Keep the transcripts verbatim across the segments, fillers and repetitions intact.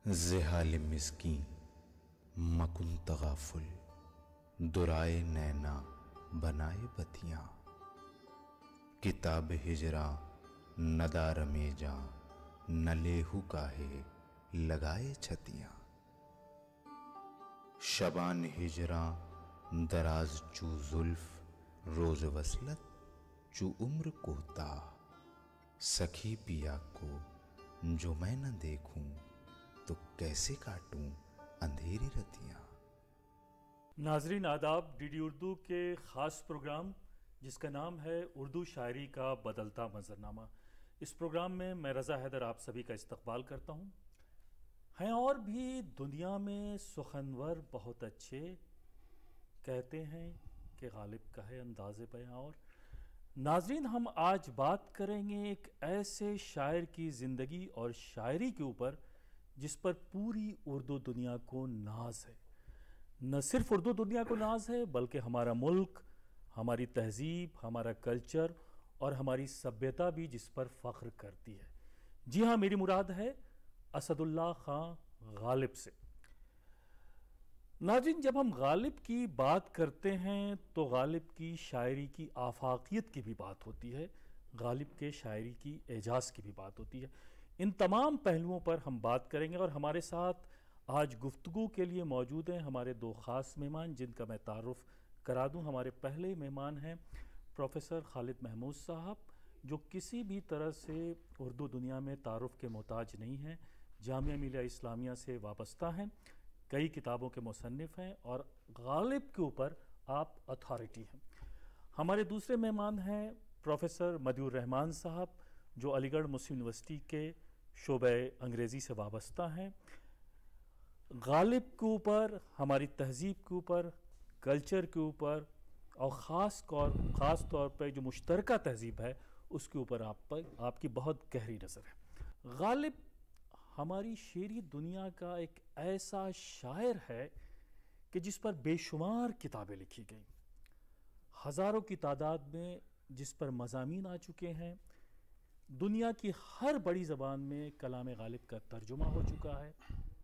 زحال مسکین مکن تغافل، درائے نینا بنائے بتیاں، کتاب ہجراں ندار میں جاں، نہ لیہو کاہے لگائے چھتیاں۔ شبان ہجراں دراز چو زلف، روز وصلت چو عمر کوتاہ، سکھی پیا کو جو میں نہ دیکھوں تو کیسے کاٹوں اندھیری رتیاں۔ ناظرین آداب، ڈی ڈی اردو کے خاص پروگرام جس کا نام ہے اردو شاعری کا بدلتا منظرنامہ، اس پروگرام میں میں رضا حیدر آپ سبھی کا استقبال کرتا ہوں۔ ہیں اور بھی دنیا میں سخنور بہت اچھے، کہتے ہیں کہ غالب کا ہے انداز بیاں اور۔ ناظرین، ہم آج بات کریں گے ایک ایسے شاعر کی زندگی اور شاعری کے اوپر جس پر پوری اردو دنیا کو ناز ہے۔ نہ صرف اردو دنیا کو ناز ہے بلکہ ہمارا ملک، ہماری تہذیب، ہمارا کلچر اور ہماری سبھیتا بھی جس پر فخر کرتی ہے۔ جی ہاں، میری مراد ہے اسد اللہ خان غالب سے۔ ناظرین، جب ہم غالب کی بات کرتے ہیں تو غالب کی شاعری کی آفاقیت کی بھی بات ہوتی ہے، غالب کے شاعری کی اعجاز کی بھی بات ہوتی ہے۔ ان تمام پہلوؤں پر ہم بات کریں گے اور ہمارے ساتھ آج گفتگو کے لیے موجود ہیں ہمارے دو خاص مہمان جن کا میں تعارف کرا دوں۔ ہمارے پہلے مہمان ہیں پروفیسر خالد محمود صاحب، جو کسی بھی طرح سے اردو دنیا میں تعارف کے محتاج نہیں ہیں، جامعہ ملیہ اسلامیہ سے وابستہ ہیں، کئی کتابوں کے مصنف ہیں اور غالب کے اوپر آپ اتھارٹی ہیں۔ ہمارے دوسرے مہمان ہیں پروفیسر مدی الرحمان صاحب، جو علی گڑھ مسلم یونیورسٹی کے شعبہ انگریزی سے وابستہ ہیں۔ غالب کے اوپر، ہماری تہذیب کے اوپر، کلچر کے اوپر اور خاص طور خاص طور پہ جو مشترکہ تہذیب ہے اس کے اوپر آپ پر آپ کی بہت گہری نظر ہے۔ غالب ہماری شعری دنیا کا ایک ایسا شاعر ہے کہ جس پر بے شمار کتابیں لکھی گئیں، ہزاروں کی تعداد میں جس پر مضامین آ چکے ہیں، دنیا کی ہر بڑی زبان میں کلام غالب کا ترجمہ ہو چکا ہے۔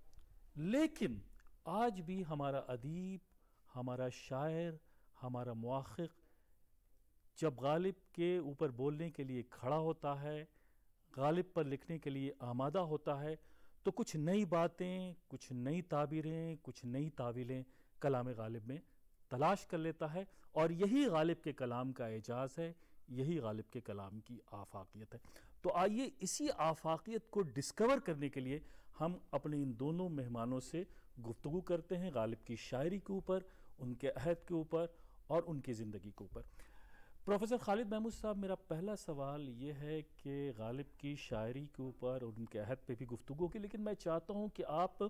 لیکن آج بھی ہمارا ادیب، ہمارا شاعر، ہمارا محقق جب غالب کے اوپر بولنے کے لیے کھڑا ہوتا ہے، غالب پر لکھنے کے لیے آمادہ ہوتا ہے، تو کچھ نئی باتیں، کچھ نئی تعبیریں، کچھ نئی تعویلیں کلام غالب میں تلاش کر لیتا ہے، اور یہی غالب کے کلام کا اعجاز ہے، یہی غالب کے کلام کی آفاقیت ہے۔ تو آئیے اسی آفاقیت کو ڈسکور کرنے کے لیے ہم اپنے ان دونوں مہمانوں سے گفتگو کرتے ہیں غالب کی شاعری کے اوپر، ان کے عہد کے اوپر اور ان کی زندگی کے اوپر۔ پروفیسر خالد محمود صاحب، میرا پہلا سوال یہ ہے کہ غالب کی شاعری کے اوپر اور ان کے عہد پہ بھی گفتگو کی، لیکن میں چاہتا ہوں کہ آپ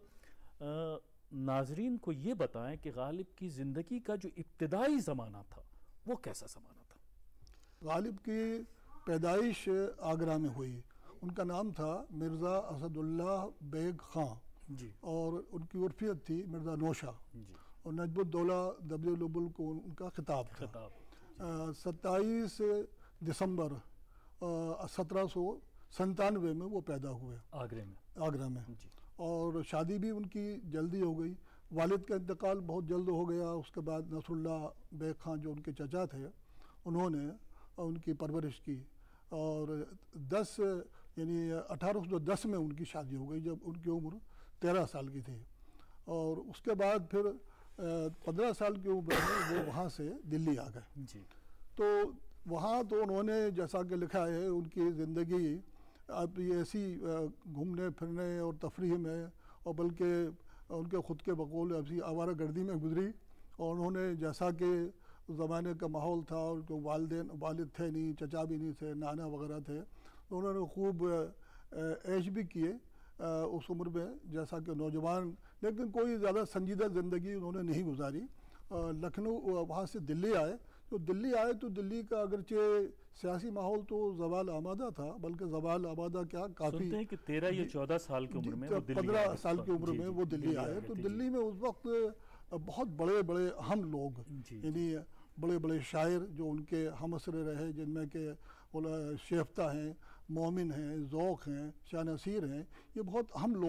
ناظرین کو یہ بتائیں کہ غالب کی زندگی کا جو ابتدائی زمانہ تھا وہ کیسا زمانہ تھا؟ غالب کی پیدائش آگرہ میں ہوئی۔ ان کا نام تھا مرزا اسد اللہ بیگ خان جی، اور ان کی عرفیت تھی مرزا نوشا، جی، اور نجب الدولہ دبل البل کو ان کا خطاب تھا۔ خطاب ستائیس دسمبر سترہ سو سنتانوے میں وہ پیدا ہوئے آگرہ میں آگرہ میں جی، اور شادی بھی ان کی جلدی ہو گئی۔ والد کا انتقال بہت جلد ہو گیا۔ اس کے بعد نصر اللہ بیگ خان جو ان کے چچا تھے، انہوں نے ان کی پرورش کی، اور دس یعنی اٹھارہ سو دس میں ان کی شادی ہو گئی جب ان کی عمر تیرہ سال کی تھی، اور اس کے بعد پھر پندرہ سال کی عمر میں وہ وہاں سے دلی آ گئے۔ جی، تو وہاں تو انہوں نے جیسا کہ لکھا ہے ان کی زندگی اب یہ ایسی گھومنے پھرنے اور تفریح میں، اور بلکہ ان کے خود کے بقول ایسی آوارہ گردی میں گزری، اور انہوں نے جیسا کہ زمانے کا ماحول تھا، اور جو والدین والد تھے نہیں، چچا بھی نہیں تھے، نانا وغیرہ تھے، تو انہوں نے خوب عیش بھی کیے اس عمر میں جیسا کہ نوجوان، لیکن کوئی زیادہ سنجیدہ زندگی انہوں نے نہیں گزاری۔ لکھنؤ وہاں سے دلی آئے، تو دلی آئے تو دلی کا اگرچہ سیاسی ماحول تو زوال آبادہ تھا، بلکہ زوال آبادہ کیا کافی سنتے ہیں کہ تیرہ یا چودہ سال کی عمر میں پندرہ سال کی عمر میں وہ دلی آئے۔ تو دلی میں اس وقت بہت بڑے بڑے اہم لوگ، یعنی بڑے بڑے شاعر جو ان کے ہمعصر رہے، جن میں کہ شیفتہ ہیں، مومن ہیں، ذوق ہیں، شاہ نصیر ہیں، یہ بہت اہم لوگ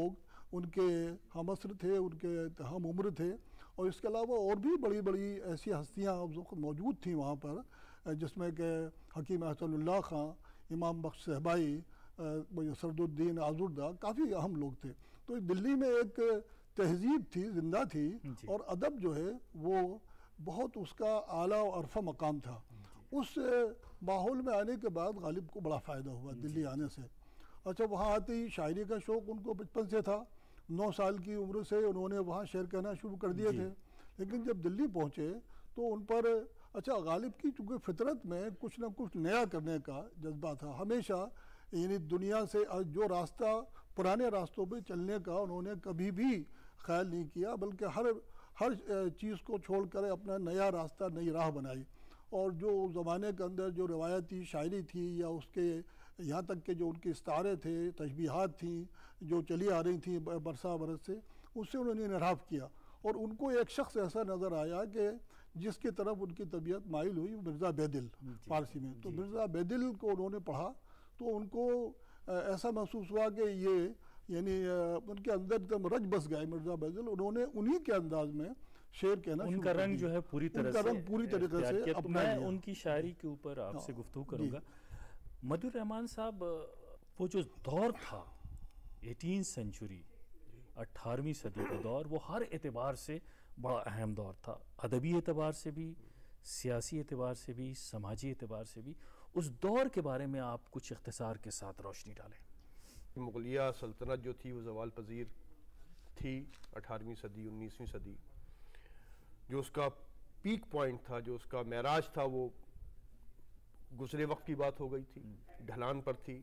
ان کے ہم عصر تھے، ان کے ہم عمر تھے، اور اس کے علاوہ اور بھی بڑی بڑی ایسی ہستیاں اس وقت موجود تھیں وہاں پر، جس میں کہ حکیم احسن اللہ خان، امام بخش صہبائی، سرد الدین آزردہ، کافی اہم لوگ تھے۔ تو دلی میں ایک تہذیب تھی، زندہ تھی، اور ادب جو ہے وہ بہت اس کا اعلیٰ و عرفہ مقام تھا۔ اس ماحول میں آنے کے بعد غالب کو بڑا فائدہ ہوا دلی آنے سے۔ اچھا، وہاں آتے ہی شاعری کا شوق ان کو بچپن سے تھا، نو سال کی عمر سے انہوں نے وہاں شعر کہنا شروع کر دیے تھے، لیکن جب دلی پہنچے تو ان پر اچھا غالب کی چونکہ فطرت میں کچھ نہ کچھ نیا کرنے کا جذبہ تھا ہمیشہ، یعنی دنیا سے جو راستہ پرانے راستوں پہ چلنے کا انہوں نے کبھی بھی خیال نہیں کیا، بلکہ ہر ہر چیز کو چھوڑ کر اپنا نیا راستہ، نئی راہ بنائی۔ اور جو زمانے کے اندر جو روایتی شاعری تھی، یا اس کے یہاں تک کہ جو ان کے استعارے تھے، تشبیہات تھیں جو چلی آ رہی تھیں برسا برس سے، اس سے انہوں نے انحراف کیا، اور ان کو ایک شخص ایسا نظر آیا کہ جس کی طرف ان کی طبیعت مائل ہوئی، مرزا بیدل فارسی میں۔ تو مرزا بیدل کو انہوں نے پڑھا تو ان کو ایسا محسوس ہوا کہ یہ یعنی ان کے اندر ایک دم رج بس گئے مرزا بیدل، انہوں نے انہی کے انداز میں شعر کہنا شروع ان کا رنگ جو ہے پوری طرح سے پوری طریقے سے اپنا لیا۔ ان کی شاعری کے اوپر آپ سے گفتگو کروں گا۔ مدی الرحمان صاحب، وہ جو دور تھا ایٹین سینچری، اٹھارہویں صدی کا دور، وہ ہر اعتبار سے بڑا اہم دور تھا، ادبی اعتبار سے بھی، سیاسی اعتبار سے بھی، سماجی اعتبار سے بھی۔ اس دور کے بارے میں آپ کچھ اختصار کے ساتھ روشنی ڈالیں۔ مغلیہ سلطنت جو تھی وہ زوال پذیر تھی، اٹھارہویں صدی، انیسویں صدی۔ جو اس کا پیک پوائنٹ تھا، جو اس کا معراج تھا، وہ گزرے وقت کی بات ہو گئی تھی، ڈھلان پر تھی،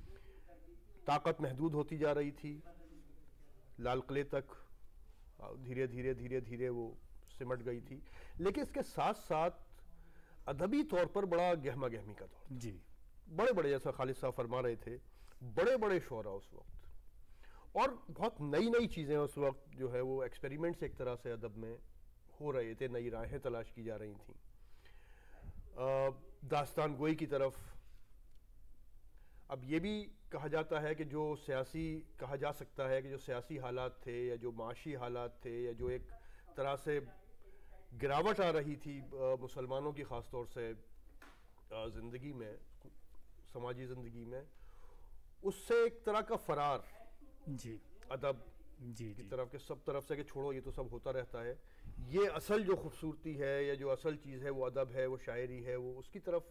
طاقت محدود ہوتی جا رہی تھی، لال قلعے تک دھیرے دھیرے دھیرے دھیرے وہ سمٹ گئی تھی، لیکن اس کے ساتھ ساتھ ادبی طور پر بڑا گہما گہمی کا دور تھا۔ جی، بڑے بڑے، جیسا خالد صاحب فرما رہے تھے، بڑے بڑے شعراء اس وقت، اور بہت نئی نئی چیزیں اس وقت جو ہے وہ ایکسپیریمنٹس ایک طرح سے ادب میں ہو رہے تھے، نئی راہیں تلاش کی جا رہی تھیں، داستان گوئی کی طرف۔ اب یہ بھی کہا جاتا ہے کہ جو سیاسی کہا جا سکتا ہے کہ جو سیاسی حالات تھے، یا جو معاشی حالات تھے، یا جو ایک طرح سے گراوٹ آ رہی تھی مسلمانوں کی خاص طور سے زندگی میں، سماجی زندگی میں، اس سے ایک طرح کا فرار جی ادب جی کی طرف، کہ سب طرف سے کہ چھوڑو یہ تو سب ہوتا رہتا ہے، یہ اصل جو خوبصورتی ہے یا جو اصل چیز ہے وہ ادب ہے، وہ شاعری ہے، وہ اس کی طرف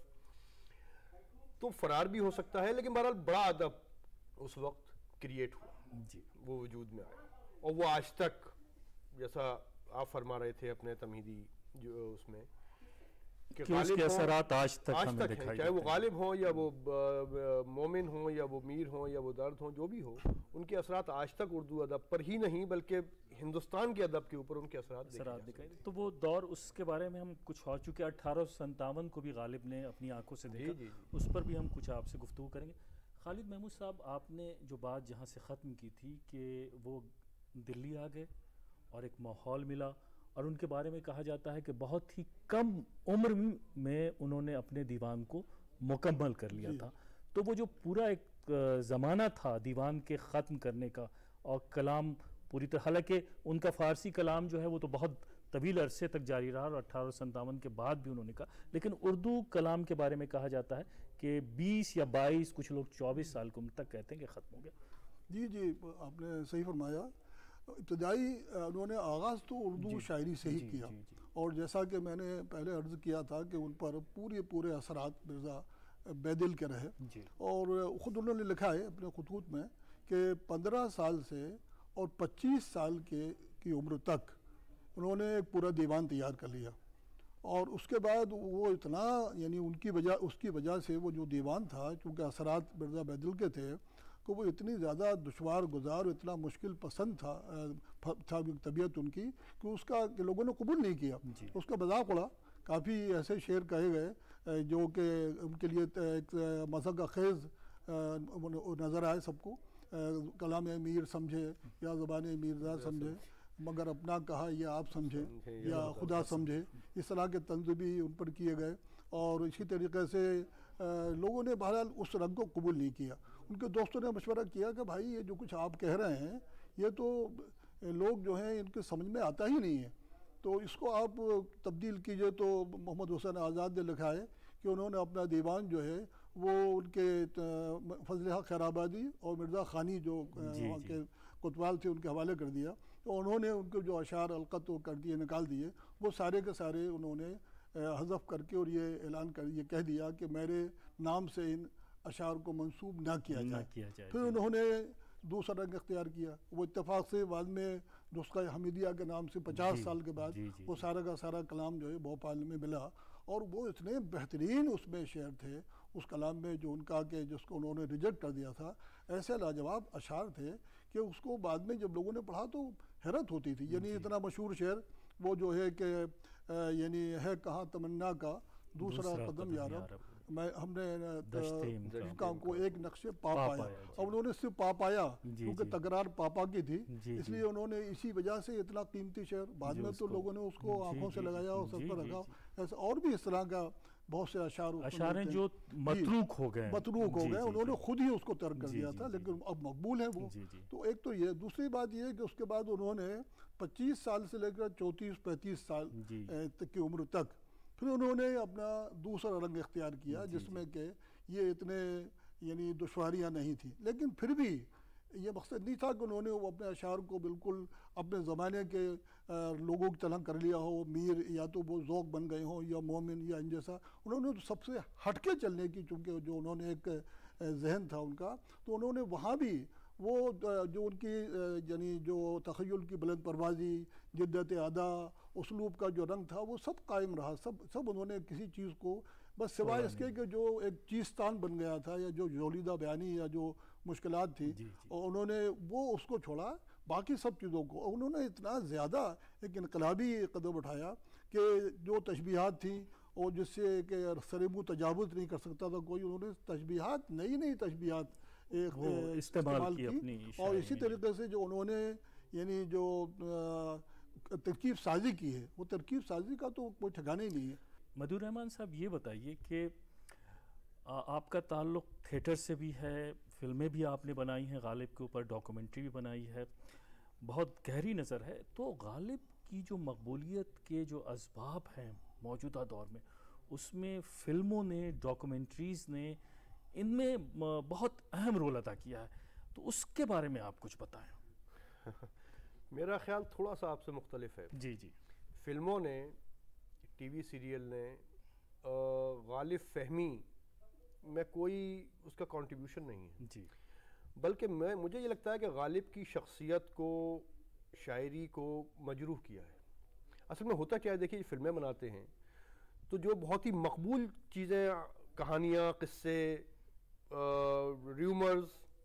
تو فرار بھی ہو سکتا ہے، لیکن بہرحال بڑا ادب اس وقت کریٹ ہوا، جی وہ وجود میں آیا، اور وہ آج تک، جیسا آپ فرما رہے تھے اپنے تمہیدی جو اس میں، کہ اس کے اثرات آج تک آج ہمیں تک ہیں، دکھائی چاہے وہ دیتے ہیں۔ غالب ہوں یا وہ مومن ہوں یا وہ میر ہوں یا وہ درد ہوں، جو بھی ہو، ان کے اثرات آج تک اردو ادب پر ہی نہیں بلکہ ہندوستان کے ادب کے اوپر ان کے اثرات اثرات دکھائی دیتے۔ تو وہ دور، اس کے بارے میں ہم کچھ ہو چکے، اٹھارہ سو ستاون کو بھی غالب نے اپنی آنکھوں سے دیکھا، جی جی اس پر بھی ہم کچھ آپ سے گفتگو کریں گے۔ خالد محمود صاحب، آپ نے جو بات جہاں سے ختم کی تھی کہ وہ دلی آ گئے اور ایک ماحول ملا، اور ان کے بارے میں کہا جاتا ہے کہ بہت ہی کم عمر میں انہوں نے اپنے دیوان کو مکمل کر لیا تھا۔ تو وہ جو پورا ایک زمانہ تھا دیوان کے ختم کرنے کا، اور کلام پوری طرح، حالانکہ ان کا فارسی کلام جو ہے وہ تو بہت طویل عرصے تک جاری رہا، اور اٹھارہ سو ستاون کے بعد بھی انہوں نے کہا، لیکن اردو کلام کے بارے میں کہا جاتا ہے کہ بیس یا بائیس، کچھ لوگ چوبیس سال کی عمر تک کہتے ہیں کہ ختم ہو گیا۔ جی جی، آپ نے صحیح فرمایا۔ ابتدائی انہوں نے آغاز تو اردو شاعری سے ہی کیا، اور جیسا کہ میں نے پہلے عرض کیا تھا کہ ان پر پورے پورے اثرات مرزا بیدل کے رہے، اور خود انہوں نے لکھا ہے اپنے خطوط میں کہ پندرہ سال سے اور پچیس سال کے کی عمر تک انہوں نے ایک پورا دیوان تیار کر لیا، اور اس کے بعد وہ اتنا، یعنی ان کی وجہ اس کی وجہ سے وہ جو دیوان تھا، چونکہ اثرات مرزا بیدل کے تھے، کہ وہ اتنی زیادہ دشوار گزار، اتنا مشکل پسند تھا تھا طبیعت ان کی، کہ اس کا کہ لوگوں نے قبول نہیں کیا، اس کا مذاق اڑا۔ کافی ایسے شعر کہے گئے جو کہ ان کے لیے ایک مذاق خیز نظر آئے سب کو، کلام میر سمجھے یا زبان میرزا سمجھے، مگر اپنا کہا یا آپ سمجھے یا خدا سمجھے، اس طرح کے طنز بھی ان پر کیے گئے، اور اسی طریقے سے لوگوں نے بہرحال اس رنگ کو قبول نہیں کیا۔ ان کے دوستوں نے مشورہ کیا کہ بھائی یہ جو کچھ آپ کہہ رہے ہیں یہ تو لوگ جو ہیں ان کے سمجھ میں آتا ہی نہیں ہے. تو اس کو آپ تبدیل کیجئے تو محمد حسین آزاد نے لکھا ہے کہ انہوں نے اپنا دیوان جو ہے وہ ان کے فضل حق خیر آبادی اور مرزا خانی جو وہاں کے کوتوال تھے ان کے حوالے کر دیا. تو انہوں نے ان کے جو اشعار القط کر دیے نکال دیے وہ سارے کے سارے انہوں نے حذف کر کے اور یہ اعلان کر یہ کہہ دیا کہ میرے نام سے ان اشعار کو منسوب نہ کیا جائے. پھر انہوں نے دوسرا رنگ اختیار کیا. وہ اتفاق سے بعد میں نسخہ حمیدیہ کے نام سے پچاس سال کے بعد وہ سارا کا سارا کلام جو ہے بھوپال میں ملا. اور وہ اتنے بہترین اس میں شعر تھے اس کلام میں جو ان کا کہ جس کو انہوں نے ریجیکٹ کر دیا تھا. ایسے لاجواب اشعار تھے کہ اس کو بعد میں جب لوگوں نے پڑھا تو حیرت ہوتی تھی. یعنی اتنا مشہور شعر وہ جو ہے کہ یعنی ہے کہاں تمنا کا دوسرا قدم یارب میں ہم نے کام کو ایک نقشے پا پایا. اور انہوں نے صرف پا پایا کیونکہ تکرار پاپا کی تھی اس لیے انہوں نے اسی وجہ سے اتنا قیمتی شعر. بعد میں تو لوگوں نے اس کو آنکھوں سے لگایا اور سر پر رکھا. ایسا اور بھی اس طرح کا بہت سے اشعار اشعار ہیں جو متروک ہو گئے متروک ہو گئے انہوں نے خود ہی اس کو ترک کر دیا تھا لیکن اب مقبول ہیں وہ. تو ایک تو یہ. دوسری بات یہ کہ اس کے بعد انہوں نے پچیس سال سے لے کر چونتیس پینتیس سال تک کی عمر تک پھر انہوں نے اپنا دوسرا رنگ اختیار کیا جس میں کہ یہ اتنے یعنی دشواریاں نہیں تھیں. لیکن پھر بھی یہ مقصد نہیں تھا کہ انہوں نے وہ اپنے اشعار کو بالکل اپنے زمانے کے لوگوں کی طرح کر لیا ہو. میر یا تو وہ ذوق بن گئے ہوں یا مومن یا ان جیسا. انہوں نے سب سے ہٹ کے چلنے کی چونکہ جو انہوں نے ایک ذہن تھا ان کا تو انہوں نے وہاں بھی وہ جو ان کی یعنی جو تخیل کی بلند پروازی جدت ادا اسلوب کا جو رنگ تھا وہ سب قائم رہا. سب سب انہوں نے کسی چیز کو بس سوائے اس کے کہ جو ایک چیستان بن گیا تھا یا جو جولیدہ بیانی یا جو مشکلات تھی اور انہوں نے وہ اس کو چھوڑا. باقی سب چیزوں کو انہوں نے اتنا زیادہ ایک انقلابی قدم اٹھایا کہ جو تشبیہات تھیں اور جس سے کہ سرمو تجاوز نہیں کر سکتا تھا کوئی. انہوں نے تشبیہات نئی نئی تشبیہات استعمال کی. اور اسی طریقے سے جو انہوں نے یعنی جو ترکیب سازی کی ہے وہ ترکیب سازی کا تو کوئی ٹھکانا ہی نہیں ہے. مدھو رحمان صاحب یہ بتائیے کہ آپ کا تعلق تھیٹر سے بھی ہے, فلمیں بھی آپ نے بنائی ہیں, غالب کے اوپر ڈاکومنٹری بھی بنائی ہے, بہت گہری نظر ہے. تو غالب کی جو مقبولیت کے جو اسباب ہیں موجودہ دور میں اس میں فلموں نے ڈاکومنٹریز نے ان میں بہت اہم رول ادا کیا ہے. تو اس کے بارے میں آپ کچھ بتائیں. میرا خیال تھوڑا سا آپ سے مختلف ہے. جی جی. فلموں نے ٹی وی سیریل نے غالب فہمی میں کوئی اس کا کنٹریبیوشن نہیں ہے جی, بلکہ میں مجھے یہ لگتا ہے کہ غالب کی شخصیت کو شاعری کو مجروح کیا ہے. اصل میں ہوتا کیا ہے, دیکھیے فلمیں بناتے ہیں تو جو بہت ہی مقبول چیزیں کہانیاں قصے ریومرز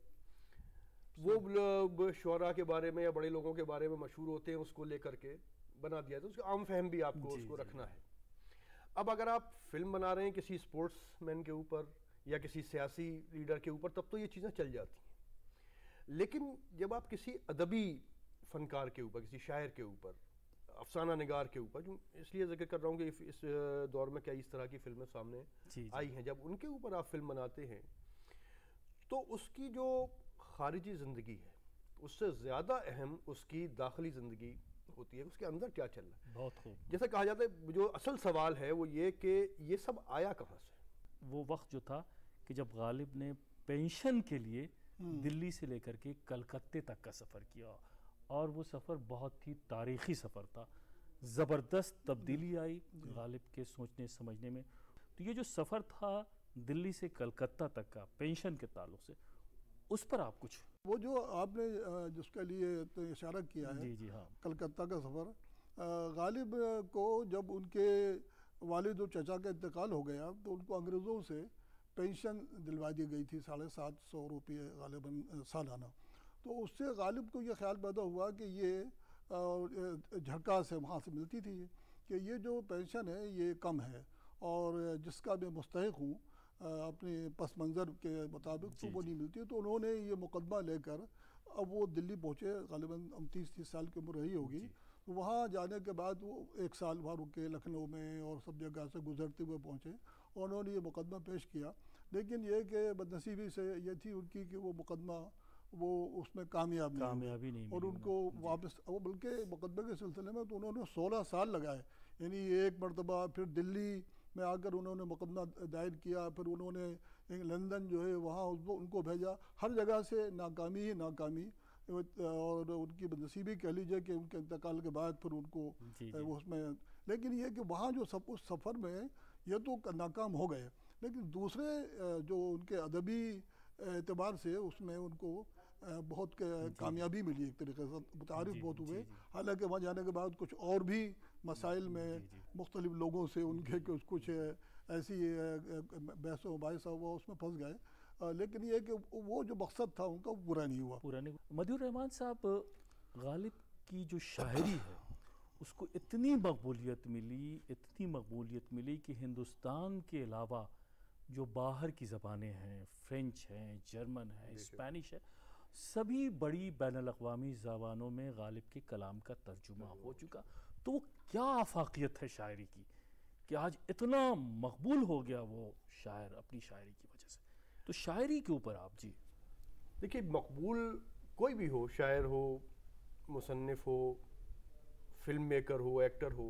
وہ شعراء کے بارے میں یا بڑے لوگوں کے بارے میں مشہور ہوتے ہیں اس کو لے کر کے بنا دیا تو اس کا عام فہم بھی آپ کو اس کو رکھنا ہے. اب اگر آپ فلم بنا رہے ہیں کسی اسپورٹس مین کے اوپر یا کسی سیاسی لیڈر کے اوپر تب تو یہ چیزیں چل جاتی ہیں. لیکن جب آپ کسی ادبی فنکار کے اوپر کسی شاعر کے اوپر افسانہ نگار کے اوپر, جو اس لیے ذکر کر رہا ہوں کہ اس دور میں کئی اس طرح کی فلمیں سامنے آئی ہیں, جب ان کے اوپر آپ فلم بناتے ہیں تو اس کی جو خارجی زندگی ہے اس سے زیادہ اہم اس کی داخلی زندگی ہوتی ہے, اس کے اندر کیا چل رہا ہے. بہت خوب. جیسا کہا جاتا ہے جو اصل سوال ہے وہ یہ کہ یہ سب آیا کہاں سے. وہ وقت جو تھا کہ جب غالب نے پینشن کے لیے دلی سے لے کر کے کلکتے تک کا سفر کیا اور وہ سفر بہت ہی تاریخی سفر تھا, زبردست تبدیلی آئی غالب کے سوچنے سمجھنے میں. تو یہ جو سفر تھا دلی سے کلکتہ تک کا پینشن کے تعلق سے, اس پر آپ کچھ وہ جو آپ نے جس کے لیے اشارہ کیا ہے جی جی ہاں کلکتہ کا سفر, غالب کو جب ان کے والد و چچا کا انتقال ہو گیا تو ان کو انگریزوں سے پینشن دلوا دی گئی تھی ساڑھے سات سو روپئے غالباً سالانہ. تو اس سے غالب کو یہ خیال پیدا ہوا کہ یہ جھٹکا سے وہاں سے ملتی تھی کہ یہ جو پینشن ہے یہ کم ہے اور جس کا میں مستحق ہوں اپنے پس منظر کے مطابق تو وہ نہیں ملتی. تو انہوں نے یہ مقدمہ لے کر اب وہ دلی پہنچے, غالباً تیس تیس سال کی عمر رہی ہوگی. وہاں جانے کے بعد وہ ایک سال وہاں رکے لکھنؤ میں اور سب جگہ سے گزرتے ہوئے پہنچے اور انہوں نے یہ مقدمہ پیش کیا. لیکن یہ کہ بدنصیبی سے یہ تھی ان کی کہ وہ مقدمہ وہ اس میں کامیاب نہیں ہوئے کامیابی نہیں اور ملی ان کو واپس وہ بلکہ مقدمے کے سلسلے میں تو انہوں نے سولہ سال لگائے. یعنی ایک مرتبہ پھر دلی میں آ کر انہوں نے مقدمہ دائر کیا, پھر انہوں نے لندن جو ہے وہاں ان کو بھیجا, ہر جگہ سے ناکامی ہی ناکامی, اور ان کی بدنصیبی کہہ لیجیے کہ ان کے انتقال کے بعد پھر ان کو وہ اس میں, لیکن یہ کہ وہاں جو سب اس سفر میں یہ تو ناکام ہو گئے, لیکن دوسرے جو ان کے ادبی اعتبار سے اس میں ان کو بہت کامیابی ملی, ایک طریقے سے متعارف بہت ہوئے. حالانکہ وہاں جانے کے بعد کچھ اور بھی مسائل میں مختلف لوگوں سے ان کے کچھ ایسی بحث و مباحثہ ہوا, اس میں پھنس گئے, لیکن یہ کہ وہ جو مقصد تھا ان کا پورا نہیں ہوا. پورا نہیں. مدیور الرحمان صاحب, غالب کی جو شاعری ہے اس کو اتنی مقبولیت ملی اتنی مقبولیت ملی کہ ہندوستان کے علاوہ جو باہر کی زبانیں ہیں, فرینچ ہیں, جرمن ہے, اسپینش ہے, سبھی بڑی بین الاقوامی زبانوں میں غالب کے کلام کا ترجمہ ہو چکا. تو وہ کیا آفاقیت ہے شاعری کی کہ آج اتنا مقبول ہو گیا وہ شاعر اپنی شاعری کی وجہ سے. تو شاعری کے اوپر آپ جی دیکھیے, مقبول کوئی بھی ہو, شاعر ہو, مصنف ہو, فلم میکر ہو, ایکٹر ہو,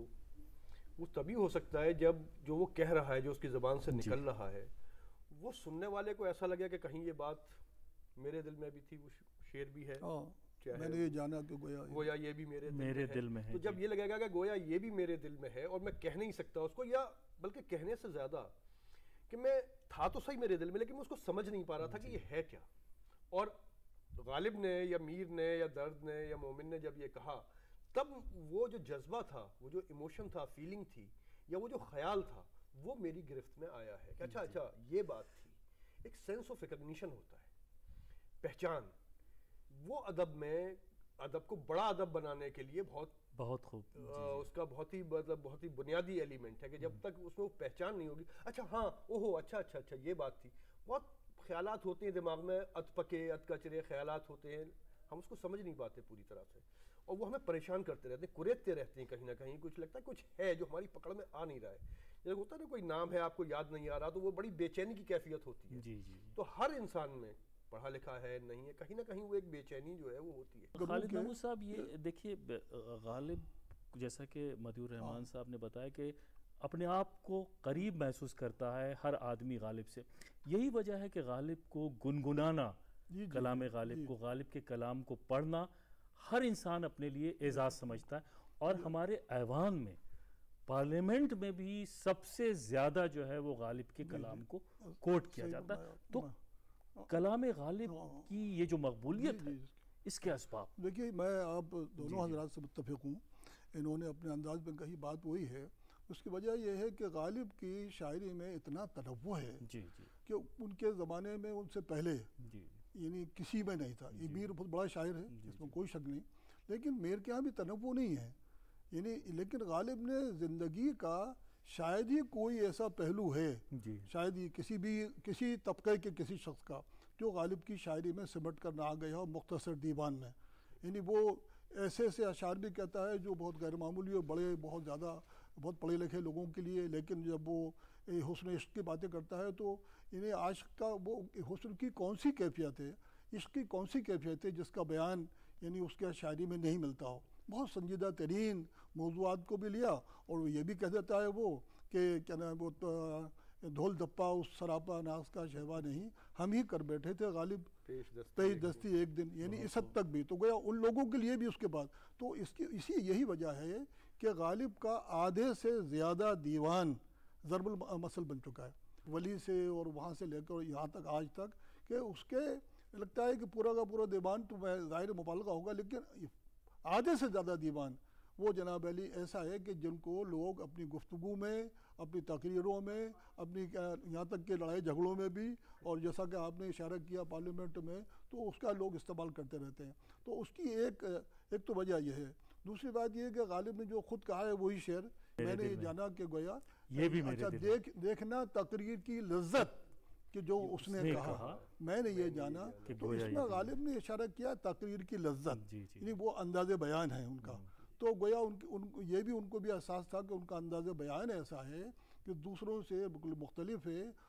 وہ تبھی ہو سکتا ہے جب جو وہ کہہ رہا ہے, جو اس کی زبان سے نکل رہا ہے, وہ سننے والے کو ایسا لگے کہ کہیں یہ بات میرے دل میں بھی تھی, وہ شعر بھی ہے, میں نے یہ جانا کہ گویا گویا یہ بھی میرے میرے دل میں ہے. تو جب یہ لگے گا کہ گویا یہ بھی میرے دل میں ہے اور میں کہہ نہیں سکتا اس کو, یا بلکہ کہنے سے زیادہ کہ میں تھا تو صحیح میرے دل میں لیکن میں اس کو سمجھ نہیں پا رہا تھا کہ یہ ہے کیا. اور غالب نے یا میر نے یا درد نے یا مومن نے جب یہ کہا, تب وہ جو جذبہ تھا, وہ جو ایموشن تھا, فیلنگ تھی, یا وہ جو خیال تھا, وہ میری گرفت میں آیا ہے کہ اچھا اچھا یہ بات تھی. ایک سینس آف ریکگنیشن ہوتا ہے, پہچان. وہ ادب میں ادب کو بڑا ادب بنانے کے لیے بہت بہت خوب اس کا بہت ہی مطلب بہت ہی بنیادی ایلیمنٹ ہے کہ جب تک اس میں وہ پہچان نہیں ہوگی, اچھا ہاں اوہو اچھا اچھا اچھا یہ بات تھی. بہت خیالات ہوتے ہیں دماغ میں, ات پکے ات کچرے خیالات ہوتے ہیں, ہم اس کو سمجھ نہیں پاتے پوری طرح سے, اور وہ ہمیں پریشان کرتے رہتے ہیں, کریدتے رہتے ہیں کہیں نہ کہیں. کچھ لگتا ہے کچھ ہے جو ہماری پکڑ میں آ نہیں رہا ہے. جیسے ہوتا ہے نا, کوئی نام ہے آپ کو یاد نہیں آ رہا, تو وہ بڑی بے چینی کی کیفیت ہوتی ہے. جی جی. تو ہر انسان میں پڑھا لکھا ہے نہیں ہے, کہیں نہ کہیں وہ ایک بے چینی جو ہے وہ ہوتی ہے. خالد محمود صاحب, یہ دیکھیے غالب جیسا کہ مدیور الرحمان صاحب نے بتایا کہ اپنے آپ کو قریب محسوس کرتا ہے ہر آدمی غالب سے. یہی وجہ ہے کہ غالب کو گنگنانا, کلام غالب کو, غالب کے کلام کو پڑھنا ہر انسان اپنے لیے اعزاز سمجھتا ہے. اور ہمارے ایوان میں, پارلیمنٹ میں بھی سب سے زیادہ جو ہے وہ غالب کے کلام کو کوٹ کیا جاتا ہے. تو کلام غالب کی یہ جو مقبولیت ہے, اس کے اسباب. دیکھیے, میں آپ دونوں حضرات سے متفق ہوں, انہوں نے اپنے انداز میں کہی بات وہی ہے. اس کی وجہ یہ ہے کہ غالب کی شاعری میں اتنا تنوع ہے کہ ان کے زمانے میں ان سے پہلے یعنی کسی میں نہیں تھا. یہ میر بہت بڑا شاعر ہے, اس میں کوئی شک نہیں, لیکن میر کے یہاں بھی تنوع نہیں ہے یعنی. لیکن غالب نے زندگی کا شاید ہی کوئی ایسا پہلو ہے, شاید ہی کسی بھی کسی طبقے کے کسی شخص کا, جو غالب کی شاعری میں سمٹ کر نہ آ گیا ہو مختصر دیوان میں. یعنی وہ ایسے ایسے اشعار بھی کہتا ہے جو بہت غیر معمولی اور بڑے بہت زیادہ بہت پڑھے لکھے لوگوں کے لیے, لیکن جب وہ حسن عشق کی باتیں کرتا ہے تو انہیں عاشق کا وہ حسن کی کون سی کیفیت ہے, عشق کی کون سی کیفیت ہے جس کا بیان یعنی اس کے شاعری میں نہیں ملتا ہو. بہت سنجیدہ ترین موضوعات کو بھی لیا, اور وہ یہ بھی کہہ دیتا ہے وہ کہ کیا نام وہ دھول دپا اس سراپا ناز کا شہوا نہیں, ہم ہی کر بیٹھے تھے غالب پیش دستی ایک دن. یعنی اس حد تک بھی تو گویا ان لوگوں کے لیے بھی اس کے بعد. تو اس کی اسی یہی وجہ ہے کہ غالب کا آدھے سے زیادہ دیوان ضرب المثل بن چکا ہے, ولی سے اور وہاں سے لے کر یہاں تک آج تک, کہ اس کے لگتا ہے کہ پورا کا پورا دیوان تو ظاہر مبالغہ ہوگا, لیکن آدھے سے زیادہ دیوان وہ جناب علی ایسا ہے کہ جن کو لوگ اپنی گفتگو میں, اپنی تقریروں میں, اپنی یہاں تک کہ لڑائی جھگڑوں میں بھی, اور جیسا کہ آپ نے اشارہ کیا پارلیمنٹ میں, تو اس کا لوگ استعمال کرتے رہتے ہیں. تو اس کی ایک ایک تو وجہ یہ ہے. دوسری بات یہ کہ غالب نے جو خود کہا ہے وہی شعر, میں نے یہ جانا کہ گویا یہ بھی اچھا دیکھ دیکھنا تقریر کی لذت کہ جو اس نے کہا, میں نے یہ جانا. تو اس میں غالب نے اشارہ کیا تقریر کی لذت, یعنی وہ انداز بیان ہے ان کا. تو گویا ان, ان یہ بھی ان کو بھی احساس تھا کہ ان کا انداز بیان ایسا ہے کہ دوسروں سے بالکل مختلف ہے,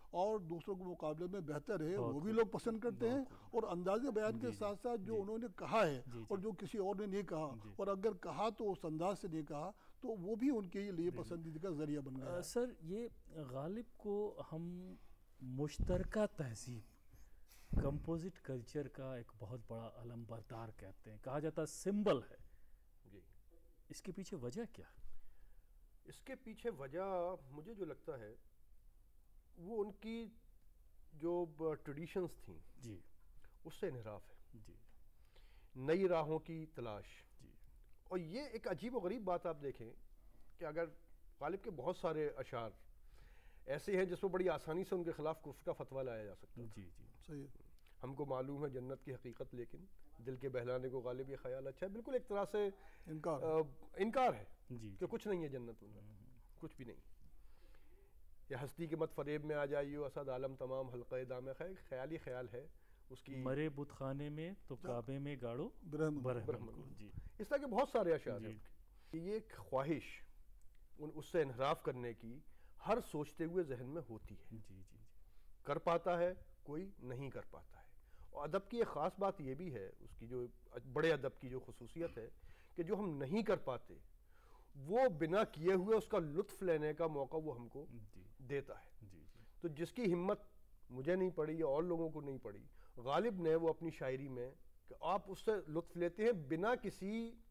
اور دوسروں کے مقابلے میں بہتر ہے وہ بھی لوگ پسند کرتے ہیں، اور انداز بیان کے ساتھ ساتھ جو انہوں نے کہا ہے اور جو کسی اور نے نہیں کہا، اور اگر کہا تو اس انداز سے نہیں کہا، تو وہ بھی ان کے لیے پسندیدہ کا ذریعہ بن گیا ہے۔ سر یہ غالب کو ہم مشترکہ تہذیب، کمپوزٹ کلچر کا ایک بہت بڑا علم بردار کہتے ہیں، کہا جاتا ہے سمبل ہے، جی اس کے پیچھے وجہ کیا ہے؟ اس کے پیچھے وجہ مجھے جو لگتا ہے وہ ان کی جو ٹریڈیشنز تھیں جی اس سے انحراف ہے، جی نئی راہوں کی تلاش۔ جی اور یہ ایک عجیب و غریب بات آپ دیکھیں کہ اگر غالب کے بہت سارے اشعار ایسے ہیں جس میں بڑی آسانی سے ان کے خلاف کفر کا فتویٰ لایا جا سکتا ہے۔ جی جی صحیح ہے۔ ہم کو معلوم ہے جنت کی حقیقت، لیکن دل کے بہلانے کو غالب یہ خیال اچھا ہے، بالکل ایک طرح سے انکار آ، انکار ہے جی کہ کچھ نہیں ہے جنت میں، کچھ بھی نہیں۔ یا ہستی کے مت فریب میں آ جائیو اسد عالم تمام حلقہ دام خیر، خیالی خیال ہے اس کی، مرے بت خانے میں تو کعبے میں گاڑو برہمن برہمن کو۔ جی اس طرح کے بہت سارے اشعار ہیں جی۔ ان کے۔ یہ ایک خواہش ان اس سے انحراف کرنے کی ہر سوچتے ہوئے ذہن میں ہوتی ہے، جی جی جی کر پاتا ہے کوئی نہیں کر پاتا ہے۔ اور ادب کی ایک خاص بات یہ بھی ہے، اس کی جو بڑے ادب کی جو خصوصیت ہے کہ جو ہم نہیں کر پاتے وہ بنا کیے ہوئے اس کا لطف لینے کا موقع وہ ہم کو جی دیتا ہے۔ جی جی تو جس کی ہمت مجھے نہیں پڑی یا اور لوگوں کو نہیں پڑی، غالب نے وہ اپنی شاعری میں کہ آپ اس سے لطف لیتے ہیں بنا کسی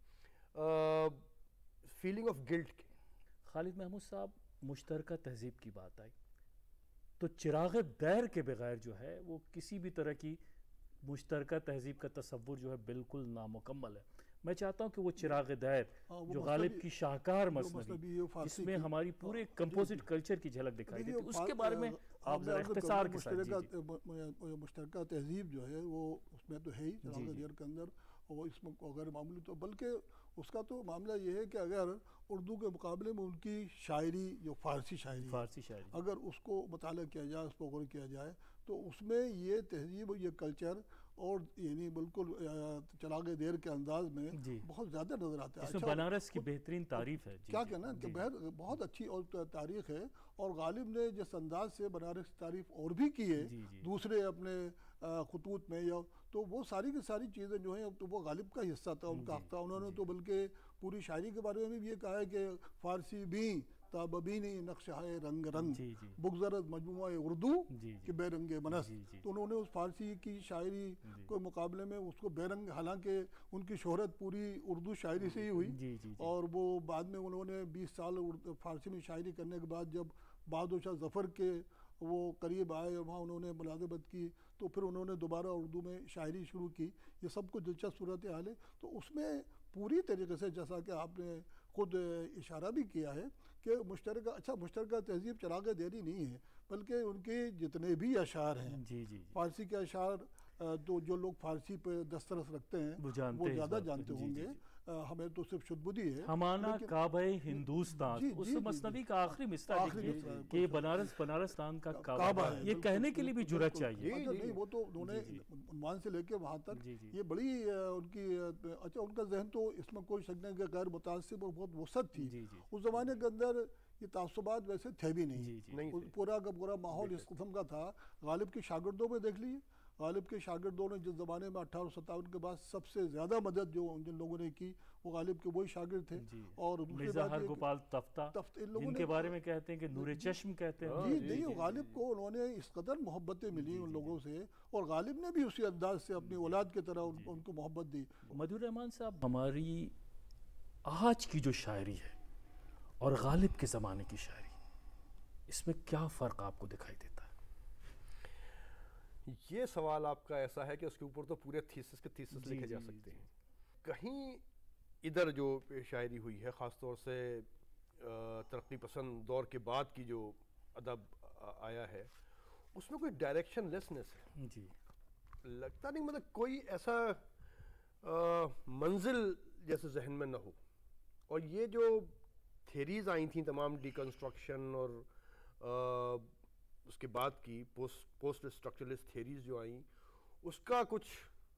فیلنگ آف گلٹ کے۔ خالد محمود صاحب، مشترکہ تہذیب کی بات آئی تو چراغ دیر کے بغیر جو ہے وہ کسی بھی طرح کی مشترکہ تہذیب کا تصور جو ہے بالکل نامکمل ہے۔ میں چاہتا ہوں کہ وہ چراغ دیر جو غالب کی شاہکار مثنوی جس میں ہماری پورے کمپوزٹ کلچر کی جھلک دکھائی دیتی ہے، اس کے بارے میں آپ ذرا اختصار کے ساتھ۔ مشترکہ تہذیب جو ہے وہ اس میں تو ہے ہی چراغ دیر کے اندر، اور وہ اس میں اگر معمولی تو بلکہ اس کا تو معاملہ یہ ہے کہ اگر اردو کے مقابلے میں ان کی شاعری جو فارسی شاعری فارسی شاعری اگر اس کو مطالعہ کیا جائے، اس پر غور کیا جائے، تو اس میں یہ تہذیب اور یہ کلچر اور یعنی بالکل چراغ دیر کے انداز میں بہت زیادہ نظر آتا ہے۔ اس میں بنارس کی بہترین تعریف ہے، کیا کہنا کہ بہت اچھی اور تاریخ ہے، اور غالب نے جس انداز سے بنارس کی تعریف اور بھی کی ہے دوسرے اپنے خطوط میں، یا تو وہ ساری کی ساری چیزیں جو ہیں تو وہ غالب کا حصہ تھا، ان کا حق تھا۔ انہوں نے تو بلکہ پوری شاعری کے بارے میں بھی یہ کہا ہے کہ فارسی بھی تاببینی نقش ہے رنگ رنگ بگزرد مجموعہ اردو کہ بے رنگ منس، تو انہوں نے اس فارسی کی شاعری کے مقابلے میں اس کو بے رنگ، حالانکہ ان کی شہرت پوری اردو شاعری سے ہی ہوئی، اور وہ بعد میں انہوں نے بیس سال فارسی میں شاعری کرنے کے بعد جب بہادر شاہ ظفر کے وہ قریب آئے اور وہاں انہوں نے ملازمت کی، تو پھر انہوں نے دوبارہ اردو میں شاعری شروع کی۔ یہ سب کچھ دلچسپ صورتحال ہے، تو اس میں پوری طریقے سے جیسا کہ آپ نے خود اشارہ بھی کیا ہے کہ مشترکہ اچھا مشترکہ تہذیب چراغ دیری نہیں ہے، بلکہ ان کے جتنے بھی اشعار ہیں جی جی فارسی کے اشعار، تو جو لوگ فارسی پہ دسترس رکھتے ہیں وہ زیادہ جانتے ہوں گے، ہمیں تو صرف شدبدی ہے۔ ہمانا کعبہ ہندوستان، اس مثنوی کا آخری مصرع دیکھیے کہ یہ بنارس بنارستان کا کعبہ ہے، یہ کہنے کے لیے بھی جرأت چاہیے۔ نہیں وہ تو انہوں نے عنوان سے لے کے وہاں تک یہ بڑی ان کی اچھا ان کا ذہن تو اس میں کوئی شک نہیں کہ غیر متعصب اور بہت وسعت تھی۔ اس زمانے کے اندر یہ تعصبات ویسے تھے بھی نہیں، پورا کا پورا ماحول اس قسم کا تھا۔ غالب کے شاگردوں میں دیکھ لیجیے، غالب کے شاگردوں نے جس زمانے میں اٹھارہ سو ستاون کے بعد سب سے زیادہ مدد جو جن لوگوں نے کی وہ غالب کے وہی شاگرد تھے۔ اور مرزا ہر گوپال تفتہ جن کے بارے میں کہتے ہیں کہ نور چشم کہتے ہیں، جی نہیں غالب کو انہوں نے اس قدر محبتیں ملی ان لوگوں سے، اور غالب نے بھی اسی انداز سے اپنی اولاد کی طرح ان کو محبت دی۔ مدھور رحمان صاحب، ہماری آج کی جو شاعری ہے اور غالب کے زمانے کی شاعری، اس میں کیا فرق آپ کو دکھائی دیتا ہے؟ یہ سوال آپ کا ایسا ہے کہ اس کے اوپر تو پورے تھیسس کے تھیسس لکھے جا سکتے ہیں۔ کہیں ادھر جو شاعری ہوئی ہے، خاص طور سے ترقی پسند دور کے بعد کی جو ادب آیا ہے، اس میں کوئی ڈائریکشن لیسنس ہے، جی لگتا نہیں مطلب کوئی ایسا منزل جیسے ذہن میں نہ ہو۔ اور یہ جو تھیریز آئی تھیں تمام ڈیکنسٹرکشن اور اس کے بعد کی پوسٹ پوسٹ اسٹرکچرلسٹ تھیریز جو آئیں، اس کا کچھ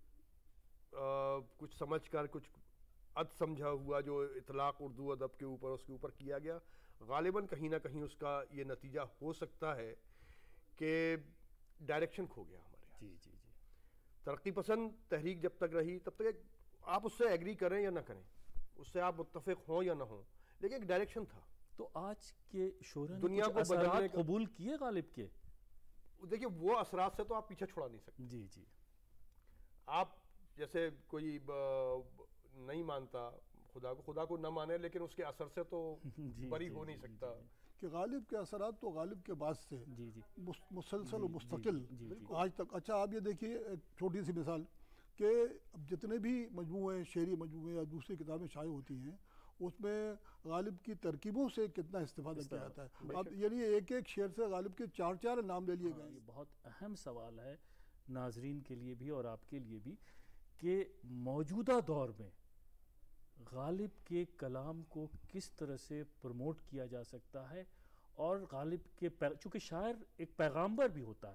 کچھ سمجھ کر کچھ اد سمجھا ہوا جو اطلاق اردو ادب کے اوپر اس کے اوپر کیا گیا، غالباً کہیں نہ کہیں اس کا یہ نتیجہ ہو سکتا ہے کہ ڈائریکشن کھو گیا ہمارے یہاں. جی جی جی ترقی پسند تحریک جب تک رہی تب تک آپ اس سے ایگری کریں یا نہ کریں, اس سے آپ متفق ہوں یا نہ ہوں, لیکن ایک ڈائریکشن تھا. تو آج کے شعرا نے دنیا کچھ کو بدلنے اثرات کا- قبول کیے غالب کے؟ دیکھیے وہ اثرات سے تو آپ پیچھے چھڑا نہیں سکتے. جی جی آپ جیسے کوئی نہیں مانتا خدا کو, خدا کو نہ مانے لیکن اس کے اثر سے تو بری ہو نہیں سکتا. کہ غالب کے اثرات تو غالب کے بعد سے جی جی مسلسل و مستقل جی جی آج تک. اچھا آپ یہ دیکھیے ایک چھوٹی سی مثال کہ اب جتنے بھی مجموعے شعری مجموعے یا دوسری کتابیں شائع ہوتی ہیں اس میں غالب کی ترکیبوں سے کتنا استفادہ کیا جاتا ہے. اب یعنی ایک ایک شعر سے غالب کے چار چار نام لے لیے گئے. یہ بہت اہم سوال ہے ناظرین کے لیے بھی اور آپ کے لیے بھی کہ موجودہ دور میں غالب کے کلام کو کس طرح سے پروموٹ کیا جا سکتا ہے, اور غالب کے چونکہ شاعر ایک پیغامبر بھی ہوتا ہے,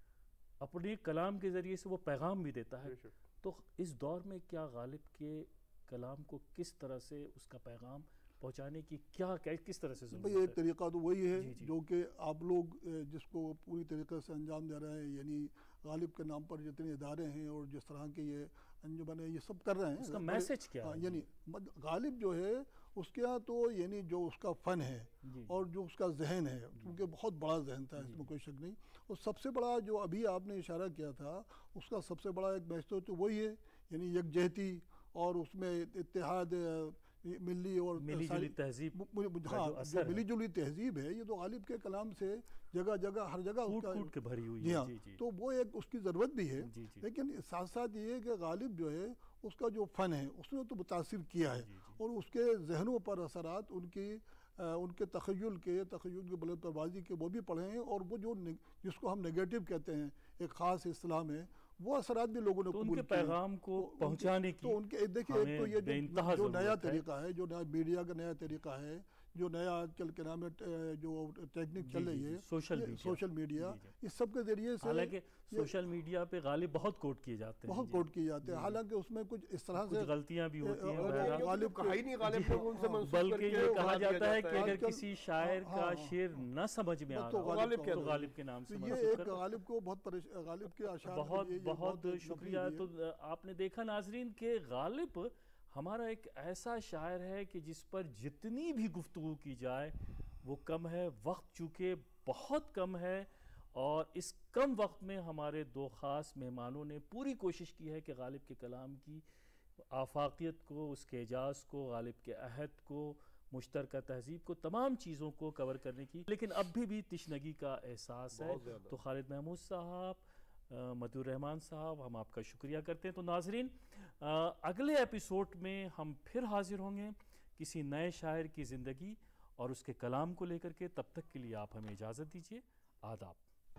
اپنے کلام کے ذریعے سے وہ پیغام بھی دیتا ہے, تو اس دور میں کیا غالب کے کلام کو کس طرح سے اس کا پیغام پہنچانے کی کیا کس طرح سے ضرورت بھئی ہے؟ ایک طریقہ تو وہی ہے جی جی. جو کہ آپ لوگ جس کو پوری طریقے سے انجام دے رہے ہیں, یعنی غالب کے نام پر جتنے ادارے ہیں اور جس طرح کے یہ انجمن ہے یہ سب کر رہے ہیں. اس کا میسج کیا ہے؟ یعنی غالب جو ہے اس کے ہاں تو یعنی جو اس کا فن ہے اور جو اس کا ذہن ہے, کیونکہ بہت بڑا ذہن تھا, اس میں کوئی شک نہیں. اور سب سے بڑا جو ابھی آپ نے اشارہ کیا تھا اس کا سب سے بڑا ایک میسج تو وہی ہے, یعنی یکجہتی اور اس میں اتحاد ملی اور ملی جلی تہذیب, ہاں جو ملی جلی تہذیب ہے یہ تو غالب کے کلام سے جگہ جگہ ہر جگہ کوٹ کوٹ کے بھری ہوئی جی ہے. ہاں جی جی تو وہ ایک اس کی ضرورت بھی ہے, جی جی. لیکن ساتھ ساتھ یہ ہے کہ غالب جو ہے اس کا جو فن ہے اس نے تو متاثر کیا ہے, اور اس کے ذہنوں پر اثرات ان کی ان کے تخیل کے تخیل کے بلند پروازی کے وہ بھی پڑھے ہیں, اور وہ جو جس کو ہم نیگیٹو کہتے ہیں ایک خاص اصطلاح میں, وہ اثرات بھی لوگوں نے تو ان قبول کے کیے. پیغام کو پہنچانے کی تو ان کے دیکھیے ایک تو یہ بے انتہا جو نیا ضرورت ہے. طریقہ ہے, جو نیا میڈیا کا نیا طریقہ ہے, جو نیا آج کل کے نام جو ٹیکنک چل رہی ہے سوشل میڈیا, اس سب کے ذریعے سے حالانکہ سوشل میڈیا پہ غالب بہت کوٹ کیے جاتے ہیں, بہت کوٹ کیے جاتے ہیں, حالانکہ اس میں کچھ اس طرح سے کچھ غلطیاں بھی ہوتی ہیں, غالب کہا ہی نہیں غالب کو ان سے منسوخ بلکہ کر یہ کے کہا جاتا ہے کہ اگر آج کل- کسی شاعر کا شعر نہ سمجھ میں آ تو رہا ہو غالب تو غالب کے نام سے یہ منسوخ ایک کر دو. غالب کو بہت پریش غالب کے اشعار بہت یہ- یہ بہت شکریہ. مفید تو ہے. آپ نے دیکھا ناظرین کہ غالب ہمارا ایک ایسا شاعر ہے کہ جس پر جتنی بھی گفتگو کی جائے وہ کم ہے. وقت چونکہ بہت کم ہے, اور اس کم وقت میں ہمارے دو خاص مہمانوں نے پوری کوشش کی ہے کہ غالب کے کلام کی آفاقیت کو, اس کے اعجاز کو, غالب کے عہد کو, مشترکہ تہذیب کو, تمام چیزوں کو کور کرنے کی, لیکن اب بھی بھی تشنگی کا احساس ہے. تو خالد محمود صاحب, مدیور رحمان صاحب, ہم آپ کا شکریہ کرتے ہیں. تو ناظرین اگلے ایپیسوڈ میں ہم پھر حاضر ہوں گے کسی نئے شاعر کی زندگی اور اس کے کلام کو لے کر کے. تب تک کے لیے آپ ہمیں اجازت دیجیے. آداب.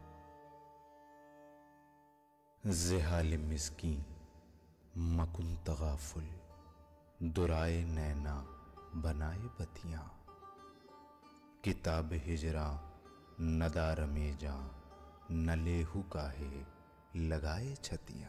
زحال مسکین مکن تغافل, درائے نینا بنائے بتیاں, کتاب ہجراں ندارم جاں, نہ لیہو کاہے لگائے چھتیاں,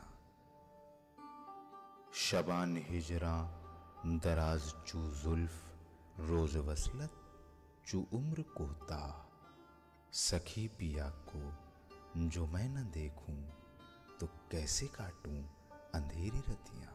شبان ہجراں دراز چو زلف, روز وصلت چو عمر کوتاہ, سکھی پیا کو جو میں نہ دیکھوں تو کیسے کاٹوں اندھیری رتیاں.